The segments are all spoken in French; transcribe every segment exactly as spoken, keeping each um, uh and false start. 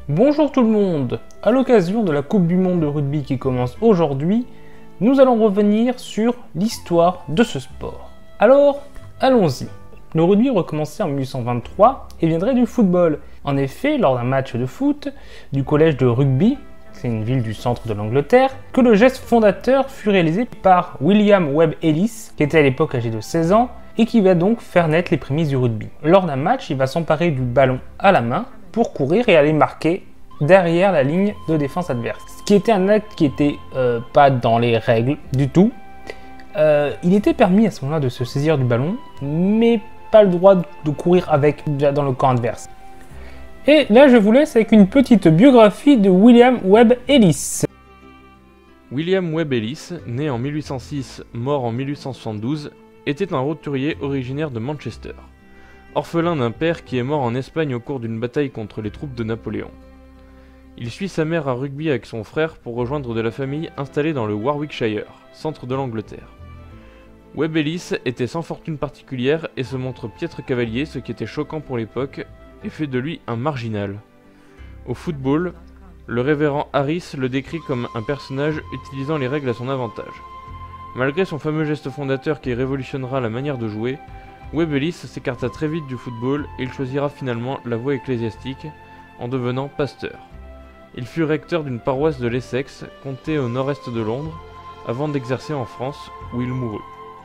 Bonjour tout le monde. À l'occasion de la Coupe du Monde de rugby qui commence aujourd'hui, nous allons revenir sur l'histoire de ce sport. Alors, allons-y. Le rugby recommençait en mille huit cent vingt-trois et viendrait du football. En effet, lors d'un match de foot du collège de rugby, c'est une ville du centre de l'Angleterre, que le geste fondateur fut réalisé par William Webb Ellis, qui était à l'époque âgé de seize ans, et qui va donc faire naître les prémices du rugby. Lors d'un match, il va s'emparer du ballon à la main pour courir et aller marquer derrière la ligne de défense adverse. Ce qui était un acte qui n'était euh, pas dans les règles du tout. Euh, il était permis à ce moment-là de se saisir du ballon, mais pas le droit de courir avec dans le camp adverse. Et là, je vous laisse avec une petite biographie de William Webb Ellis. William Webb Ellis, né en mille huit cent six, mort en mille huit cent soixante-douze, était un roturier originaire de Manchester, orphelin d'un père qui est mort en Espagne au cours d'une bataille contre les troupes de Napoléon. Il suit sa mère à rugby avec son frère pour rejoindre de la famille installée dans le Warwickshire, centre de l'Angleterre. Webb Ellis était sans fortune particulière et se montre piètre cavalier, ce qui était choquant pour l'époque, et fait de lui un marginal. Au football, le révérend Harris le décrit comme un personnage utilisant les règles à son avantage. Malgré son fameux geste fondateur qui révolutionnera la manière de jouer, Webb Ellis s'écarta très vite du football et il choisira finalement la voie ecclésiastique en devenant pasteur. Il fut recteur d'une paroisse de l'Essex, comté au nord-est de Londres, avant d'exercer en France, où il mourut.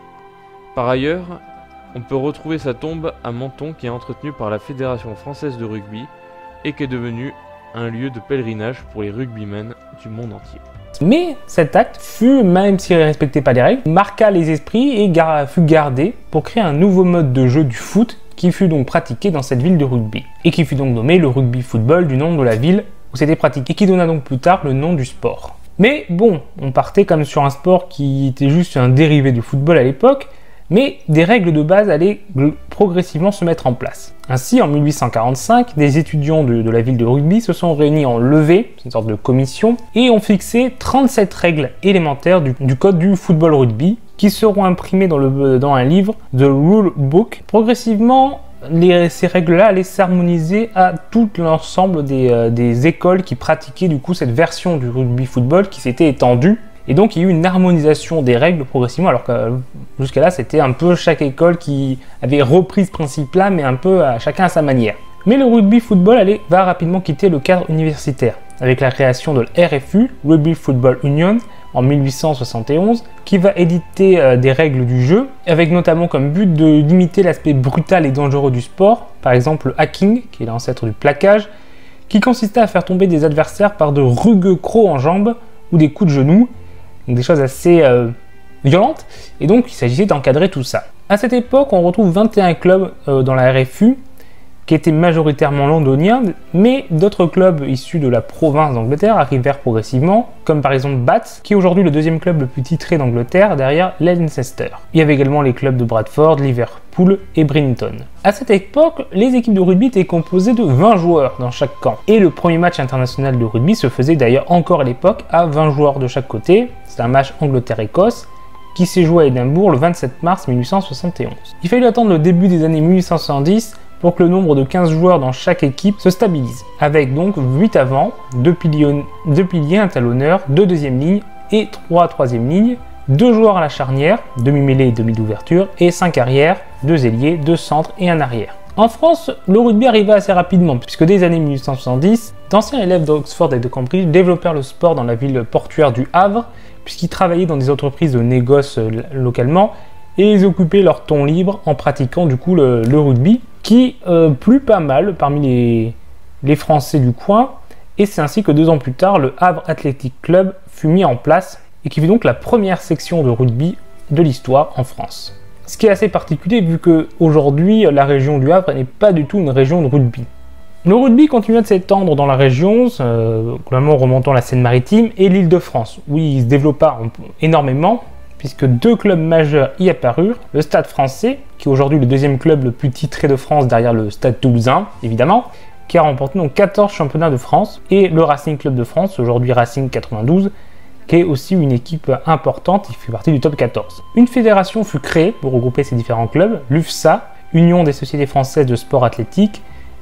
Par ailleurs, on peut retrouver sa tombe à Menton qui est entretenue par la Fédération française de rugby et qui est devenue un lieu de pèlerinage pour les rugbymen du monde entier. Mais cet acte fut, même s'il ne respectait pas les règles, marqua les esprits et gar fut gardé pour créer un nouveau mode de jeu du foot qui fut donc pratiqué dans cette ville de rugby et qui fut donc nommé le rugby football du nom de la ville où c'était pratiqué et qui donna donc plus tard le nom du sport. Mais bon, on partait comme sur un sport qui était juste un dérivé du football à l'époque, mais des règles de base allaient progressivement se mettre en place. Ainsi, en mille huit cent quarante-cinq, des étudiants de, de la ville de rugby se sont réunis en levée, c'est une sorte de commission, et ont fixé trente-sept règles élémentaires du, du code du football rugby qui seront imprimées dans, le, dans un livre, The Rule Book. Progressivement, les, ces règles-là allaient s'harmoniser à tout l'ensemble des, euh, des écoles qui pratiquaient du coup cette version du rugby football qui s'était étendue. Et donc il y a eu une harmonisation des règles progressivement, alors que jusqu'à là c'était un peu chaque école qui avait repris ce principe-là, mais un peu à, chacun à sa manière. Mais le rugby football allait, va rapidement quitter le cadre universitaire, avec la création de l'R F U, Rugby Football Union, en mille huit cent soixante et onze, qui va éditer euh, des règles du jeu, avec notamment comme but de limiter l'aspect brutal et dangereux du sport, par exemple le hacking, qui est l'ancêtre du plaquage, qui consistait à faire tomber des adversaires par de rugueux crocs en jambes ou des coups de genoux, donc des choses assez euh, violentes, et donc il s'agissait d'encadrer tout ça. À cette époque, on retrouve vingt et un clubs euh, dans la R F U, qui étaient majoritairement londoniens, mais d'autres clubs issus de la province d'Angleterre arrivèrent progressivement, comme par exemple Bath, qui est aujourd'hui le deuxième club le plus titré d'Angleterre, derrière Leicester. Il y avait également les clubs de Bradford, Liverpool et Brinton. À cette époque, les équipes de rugby étaient composées de vingt joueurs dans chaque camp, et le premier match international de rugby se faisait d'ailleurs encore à l'époque à vingt joueurs de chaque côté. C'est un match Angleterre-Écosse, qui s'est joué à Édimbourg le vingt-sept mars mille huit cent soixante et onze. Il fallut attendre le début des années mille huit cent soixante-dix pour que le nombre de quinze joueurs dans chaque équipe se stabilise, avec donc huit avant, deux piliers, deux piliers, un talonneur, deux deuxième lignes et trois troisième lignes, deux joueurs à la charnière, demi-mêlée et demi d'ouverture, et cinq arrières, deux ailiers, deux centres et un arrière. En France, le rugby arriva assez rapidement, puisque dès les années mille huit cent soixante-dix, d'anciens élèves d'Oxford et de Cambridge développèrent le sport dans la ville portuaire du Havre, puisqu'ils travaillaient dans des entreprises de négoce localement, et ils occupaient leur temps libre en pratiquant du coup le, le rugby, qui euh, plut pas mal parmi les, les Français du coin, et c'est ainsi que deux ans plus tard, le Havre Athletic Club fut mis en place, et qui fut donc la première section de rugby de l'histoire en France. Ce qui est assez particulier vu qu'aujourd'hui, la région du Havre n'est pas du tout une région de rugby. Le rugby continua de s'étendre dans la région, euh, globalement remontant la Seine-Maritime et l'Île-de-France, où il se développa énormément, puisque deux clubs majeurs y apparurent, le Stade français, qui est aujourd'hui le deuxième club le plus titré de France derrière le Stade toulousain, évidemment, qui a remporté donc quatorze championnats de France, et le Racing Club de France, aujourd'hui Racing quatre-vingt-douze, qui est aussi une équipe importante, il fait partie du top quatorze. Une fédération fut créée pour regrouper ces différents clubs, l'U F S A, Union des sociétés françaises de sport athlétique,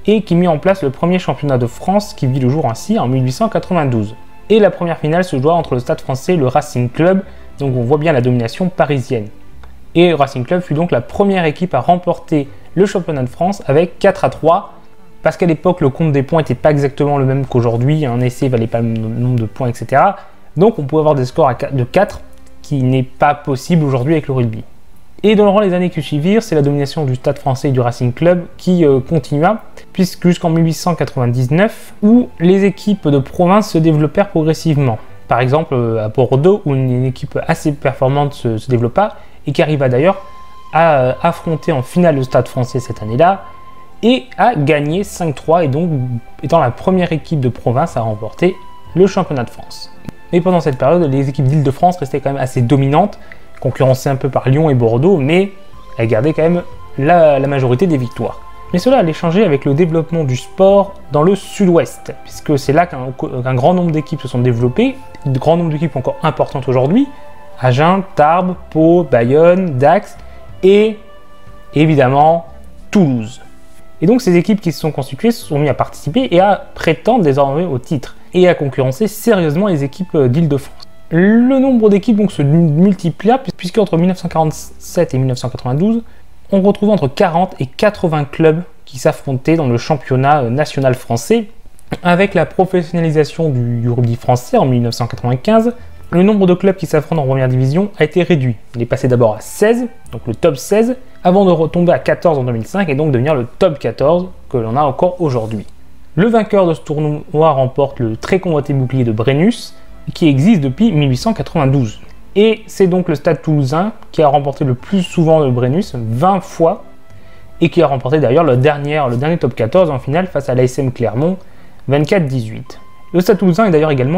et qui mit en place le premier championnat de France qui vit le jour ainsi en mille huit cent quatre-vingt-douze. Et la première finale se joua entre le Stade Français et le Racing Club, donc on voit bien la domination parisienne. Et le Racing Club fut donc la première équipe à remporter le championnat de France avec quatre à trois, parce qu'à l'époque le compte des points n'était pas exactement le même qu'aujourd'hui, un essai valait pas le même nombre de points, et cetera. Donc on pouvait avoir des scores de quatre, qui n'est pas possible aujourd'hui avec le rugby. Et durant les années qui suivirent, c'est la domination du Stade Français et du Racing Club qui euh, continua, puisque jusqu'en mille huit cent quatre-vingt-dix-neuf, où les équipes de province se développèrent progressivement. Par exemple à Bordeaux, où une équipe assez performante se, se développa, et qui arriva d'ailleurs à euh, affronter en finale le Stade Français cette année-là, et à gagner cinq trois, et donc étant la première équipe de province à remporter le championnat de France. Et pendant cette période, les équipes d'Île-de-France restaient quand même assez dominantes, concurrencées un peu par Lyon et Bordeaux, mais elles gardaient quand même la, la majorité des victoires. Mais cela allait changer avec le développement du sport dans le sud-ouest, puisque c'est là qu'un qu'un grand nombre d'équipes se sont développées, un grand nombre d'équipes encore importantes aujourd'hui, Agen, Tarbes, Pau, Bayonne, Dax et évidemment Toulouse. Et donc ces équipes qui se sont constituées se sont mises à participer et à prétendre désormais au titre et à concurrencer sérieusement les équipes d'Île-de-France. Le nombre d'équipes donc se multiplia puisque entre mille neuf cent quarante-sept et mille neuf cent quatre-vingt-douze, on retrouvait entre quarante et quatre-vingts clubs qui s'affrontaient dans le championnat national français. Avec la professionnalisation du, du rugby français en mille neuf cent quatre-vingt-quinze, le nombre de clubs qui s'affrontent en première division a été réduit. Il est passé d'abord à seize, donc le top seize, avant de retomber à quatorze en deux mille cinq et donc devenir le top quatorze que l'on a encore aujourd'hui. Le vainqueur de ce tournoi remporte le très convoité bouclier de Brennus, qui existe depuis mille huit cent quatre-vingt-douze. Et c'est donc le Stade Toulousain qui a remporté le plus souvent le Brennus, vingt fois, et qui a remporté d'ailleurs le dernier, le dernier top quatorze en finale face à l'A S M Clermont, vingt-quatre dix-huit. Le Stade Toulousain est d'ailleurs également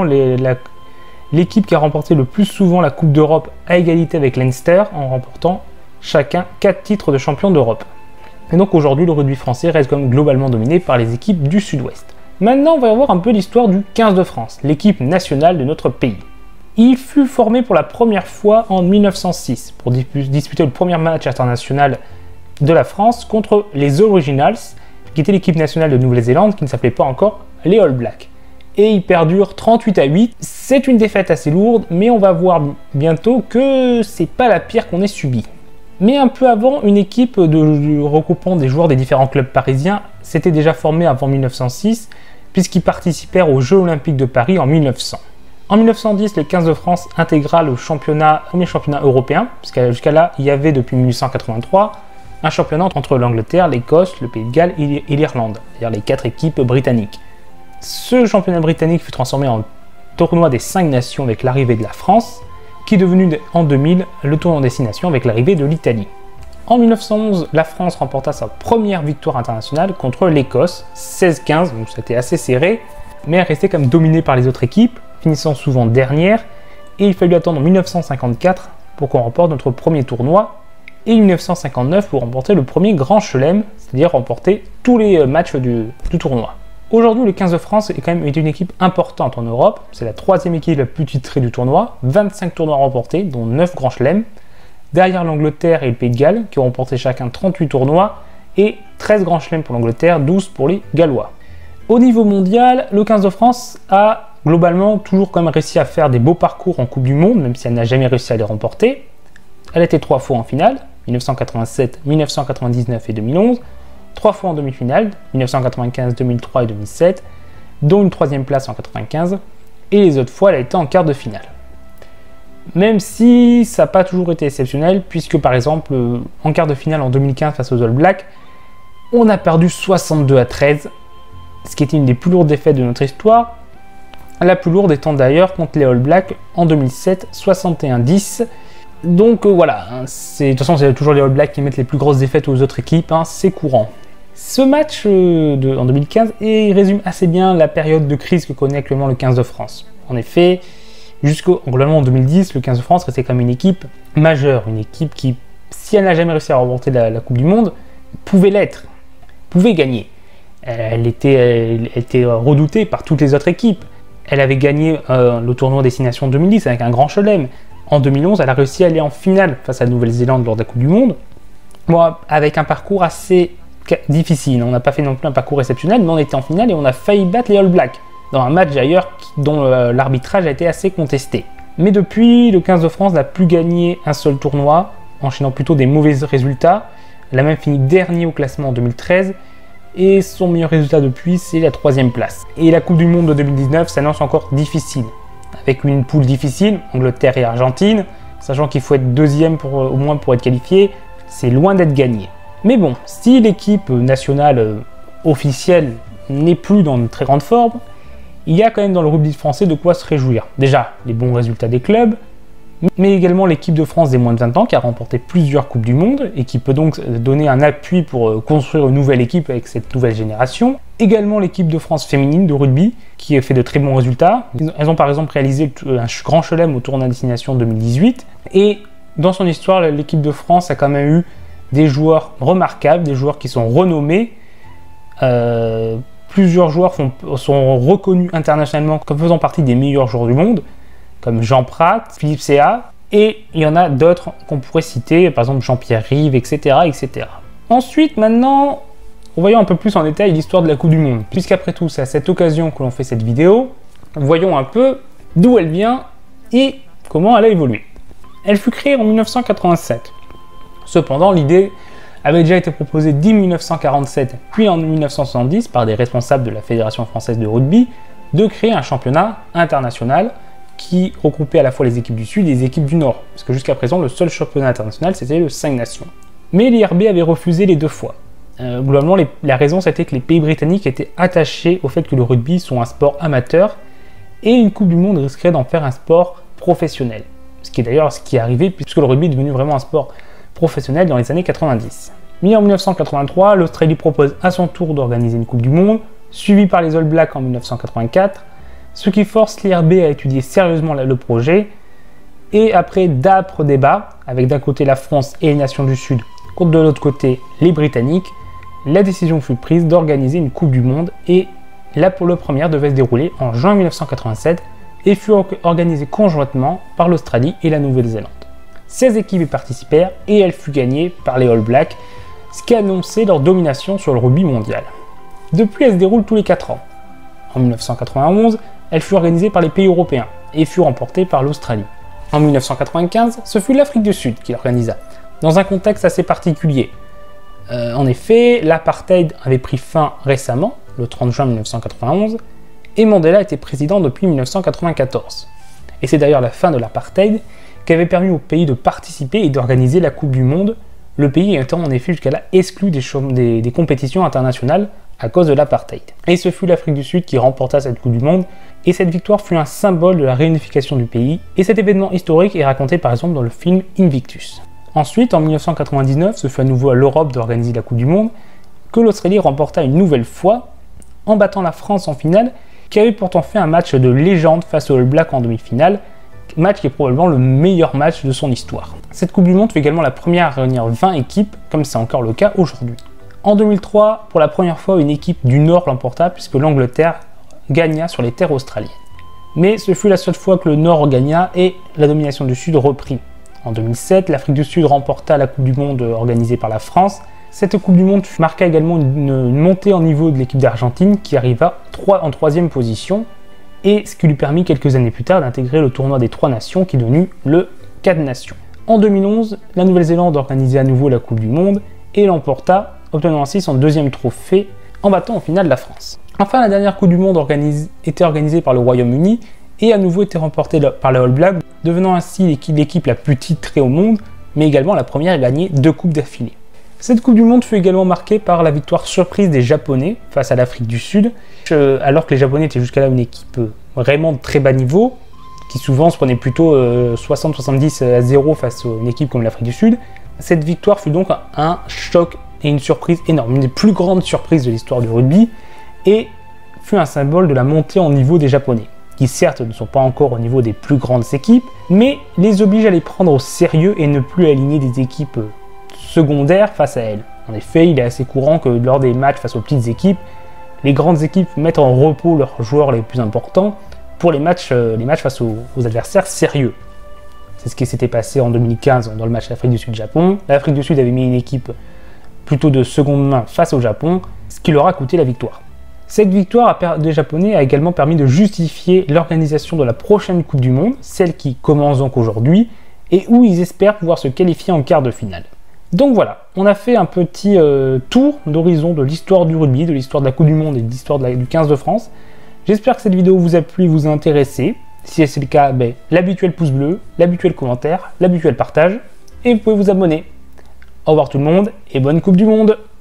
l'équipe qui a remporté le plus souvent la Coupe d'Europe à égalité avec Leinster, en remportant chacun quatre titres de champion d'Europe. Et donc aujourd'hui, le rugby français reste quand même globalement dominé par les équipes du Sud-Ouest. Maintenant, on va voir un peu l'histoire du quinze de France, l'équipe nationale de notre pays. Il fut formé pour la première fois en mille neuf cent six pour disputer le premier match international de la France contre les Originals, qui était l'équipe nationale de Nouvelle-Zélande qui ne s'appelait pas encore les All Blacks. Et ils perdurent trente-huit à huit. C'est une défaite assez lourde, mais on va voir bientôt que c'est pas la pire qu'on ait subie. Mais un peu avant, une équipe de, de regroupant des joueurs des différents clubs parisiens s'était déjà formée avant mille neuf cent six, puisqu'ils participèrent aux Jeux Olympiques de Paris en mille neuf cents. En mille neuf cent dix, le quinze de France intégra le championnat, premier championnat européen, puisqu'à jusqu'à là, il y avait depuis mille huit cent quatre-vingt-trois un championnat entre l'Angleterre, l'Écosse, le Pays de Galles et l'Irlande, c'est-à-dire les quatre équipes britanniques. Ce championnat britannique fut transformé en tournoi des cinq nations avec l'arrivée de la France, qui est devenu en deux mille le tournoi des six nations avec l'arrivée de l'Italie. En mille neuf cent onze, la France remporta sa première victoire internationale contre l'Écosse, seize quinze, donc c'était assez serré, mais elle restait quand même dominée par les autres équipes, finissant souvent dernière, et il fallut attendre mille neuf cent cinquante-quatre pour qu'on remporte notre premier tournoi, et mille neuf cent cinquante-neuf pour remporter le premier Grand Chelem, c'est-à-dire remporter tous les matchs du, du tournoi. Aujourd'hui, le quinze de France est quand même une équipe importante en Europe, c'est la troisième équipe la plus titrée du tournoi, vingt-cinq tournois remportés, dont neuf Grands Chelems, derrière l'Angleterre et le Pays de Galles, qui ont remporté chacun trente-huit tournois, et treize Grands Chelems pour l'Angleterre, douze pour les Gallois. Au niveau mondial, le quinze de France a globalement toujours quand même réussi à faire des beaux parcours en Coupe du Monde, même si elle n'a jamais réussi à les remporter. Elle était trois fois en finale, mille neuf cent quatre-vingt-sept, mille neuf cent quatre-vingt-dix-neuf et deux mille onze, trois fois en demi-finale, mille neuf cent quatre-vingt-quinze, deux mille trois et deux mille sept, dont une troisième place en quatre-vingt-quinze, et les autres fois elle a été en quart de finale. Même si ça n'a pas toujours été exceptionnel, puisque par exemple en quart de finale en deux mille quinze face aux All Blacks, on a perdu soixante-deux à treize, ce qui était une des plus lourdes défaites de notre histoire, la plus lourde étant d'ailleurs contre les All Blacks en deux mille sept, soixante et un à dix. Donc euh, voilà, hein, de toute façon c'est toujours les All Blacks qui mettent les plus grosses défaites aux autres équipes, hein, c'est courant. Ce match euh, de, en deux mille quinze et résume assez bien la période de crise que connaît actuellement le quinze de France. En effet, jusqu'au globalement en deux mille dix, le quinze de France restait comme une équipe majeure, une équipe qui, si elle n'a jamais réussi à remporter la, la Coupe du Monde, pouvait l'être, pouvait gagner. Elle était, elle était redoutée par toutes les autres équipes. Elle avait gagné euh, le tournoi Destination deux mille dix avec un Grand Chelem. En deux mille onze, elle a réussi à aller en finale face à la Nouvelle-Zélande lors de la Coupe du Monde. Bon, avec un parcours assez difficile. On n'a pas fait non plus un parcours exceptionnel, mais on était en finale et on a failli battre les All Blacks, dans un match d'ailleurs dont l'arbitrage a été assez contesté. Mais depuis, le quinze de France n'a plus gagné un seul tournoi, enchaînant plutôt des mauvais résultats. Elle a même fini dernier au classement en deux mille treize, et son meilleur résultat depuis, c'est la troisième place. Et la Coupe du Monde de deux mille dix-neuf s'annonce encore difficile, avec une poule difficile, Angleterre et Argentine, sachant qu'il faut être deuxième pour, au moins pour être qualifié, c'est loin d'être gagné. Mais bon, si l'équipe nationale euh, officielle n'est plus dans une très grande forme, il y a quand même dans le rugby français de quoi se réjouir. Déjà, les bons résultats des clubs, mais également l'équipe de France des moins de vingt ans qui a remporté plusieurs Coupes du Monde et qui peut donc donner un appui pour construire une nouvelle équipe avec cette nouvelle génération. Également l'équipe de France féminine de rugby qui a fait de très bons résultats. Elles ont par exemple réalisé un grand chelem au tournoi destination deux mille dix-huit et dans son histoire, l'équipe de France a quand même eu des joueurs remarquables, des joueurs qui sont renommés. Euh, plusieurs joueurs font, sont reconnus internationalement comme faisant partie des meilleurs joueurs du monde, comme Jean Prat, Philippe Séa, et il y en a d'autres qu'on pourrait citer, par exemple Jean-Pierre Rive, et cetera, et cetera. Ensuite, maintenant, voyons un peu plus en détail l'histoire de la Coupe du Monde. Puisqu'après tout, c'est à cette occasion que l'on fait cette vidéo, voyons un peu d'où elle vient et comment elle a évolué. Elle fut créée en mille neuf cent quatre-vingt-sept. Cependant, l'idée avait déjà été proposée dès mille neuf cent quarante-sept, puis en mille neuf cent soixante-dix par des responsables de la Fédération française de rugby, de créer un championnat international qui regroupait à la fois les équipes du Sud et les équipes du Nord, parce que jusqu'à présent, le seul championnat international, c'était le cinq nations. Mais l'I R B avait refusé les deux fois. Euh, globalement, les, la raison, c'était que les pays britanniques étaient attachés au fait que le rugby soit un sport amateur, et une Coupe du Monde risquerait d'en faire un sport professionnel. Ce qui est d'ailleurs ce qui est arrivé, puisque le rugby est devenu vraiment un sport professionnel dans les années quatre-vingt-dix. Mais en mille neuf cent quatre-vingt-trois, l'Australie propose à son tour d'organiser une Coupe du Monde, suivie par les All Blacks en mille neuf cent quatre-vingt-quatre, ce qui force l'I R B à étudier sérieusement le projet, et après d'âpres débats, avec d'un côté la France et les nations du Sud, contre de l'autre côté les Britanniques, la décision fut prise d'organiser une Coupe du Monde, et la première devait se dérouler en juin mille neuf cent quatre-vingt-sept, et fut organisée conjointement par l'Australie et la Nouvelle-Zélande. seize équipes y participèrent, et elle fut gagnée par les All Blacks, ce qui annonçait leur domination sur le rugby mondial. Depuis, elle se déroule tous les quatre ans. En mille neuf cent quatre-vingt-onze, elle fut organisée par les pays européens et fut remportée par l'Australie. En mille neuf cent quatre-vingt-quinze, ce fut l'Afrique du Sud qui l'organisa, dans un contexte assez particulier. Euh, en effet, l'apartheid avait pris fin récemment, le trente juin mille neuf cent quatre-vingt-onze, et Mandela était président depuis mille neuf cent quatre-vingt-quatorze. Et c'est d'ailleurs la fin de l'apartheid qui avait permis au pays de participer et d'organiser la Coupe du Monde, le pays étant en effet jusqu'à là exclu des, des, des compétitions internationales à cause de l'apartheid. Et ce fut l'Afrique du Sud qui remporta cette Coupe du Monde, et cette victoire fut un symbole de la réunification du pays, et cet événement historique est raconté par exemple dans le film Invictus. Ensuite, en mille neuf cent quatre-vingt-dix-neuf, ce fut à nouveau à l'Europe d'organiser la Coupe du Monde, que l'Australie remporta une nouvelle fois, en battant la France en finale, qui avait pourtant fait un match de légende face aux All Blacks en demi-finale, match qui est probablement le meilleur match de son histoire. Cette Coupe du Monde fut également la première à réunir vingt équipes, comme c'est encore le cas aujourd'hui. En deux mille trois, pour la première fois, une équipe du Nord l'emporta puisque l'Angleterre gagna sur les terres australiennes. Mais ce fut la seule fois que le Nord gagna et la domination du Sud reprit. En deux mille sept, l'Afrique du Sud remporta la Coupe du Monde organisée par la France. Cette Coupe du Monde marqua également une, une montée en niveau de l'équipe d'Argentine qui arriva en troisième position, et ce qui lui permit quelques années plus tard d'intégrer le tournoi des trois nations qui est devenu le quatre nations. En deux mille onze, la Nouvelle-Zélande organisait à nouveau la Coupe du Monde et l'emporta, obtenant ainsi son deuxième trophée en battant en finale la France. Enfin, la dernière Coupe du Monde organise, était organisée par le Royaume-Uni et à nouveau été remportée par les All Blacks, devenant ainsi l'équipe la plus titrée au monde, mais également la première à gagner deux coupes d'affilée. Cette Coupe du Monde fut également marquée par la victoire surprise des Japonais face à l'Afrique du Sud, alors que les Japonais étaient jusqu'à là une équipe vraiment de très bas niveau, qui souvent se prenait plutôt soixante soixante-dix à zéro face à une équipe comme l'Afrique du Sud. Cette victoire fut donc un choc et une surprise énorme, une des plus grandes surprises de l'histoire du rugby, et fut un symbole de la montée en niveau des Japonais, qui certes ne sont pas encore au niveau des plus grandes équipes, mais les oblige à les prendre au sérieux et ne plus aligner des équipes secondaires face à elles. En effet, il est assez courant que lors des matchs face aux petites équipes, les grandes équipes mettent en repos leurs joueurs les plus importants pour les matchs, les matchs face aux, aux adversaires sérieux. C'est ce qui s'était passé en deux mille quinze dans le match Afrique du Sud-Japon. L'Afrique du Sud avait mis une équipe plutôt de seconde main face au Japon, ce qui leur a coûté la victoire. Cette victoire des Japonais a également permis de justifier l'organisation de la prochaine Coupe du Monde, celle qui commence donc aujourd'hui, et où ils espèrent pouvoir se qualifier en quart de finale. Donc voilà, on a fait un petit euh, tour d'horizon de l'histoire du rugby, de l'histoire de la Coupe du Monde et de l'histoire du quinze de France. J'espère que cette vidéo vous a plu et vous a intéressé. Si c'est le cas, ben, l'habituel pouce bleu, l'habituel commentaire, l'habituel partage, et vous pouvez vous abonner. Au revoir tout le monde et bonne Coupe du Monde!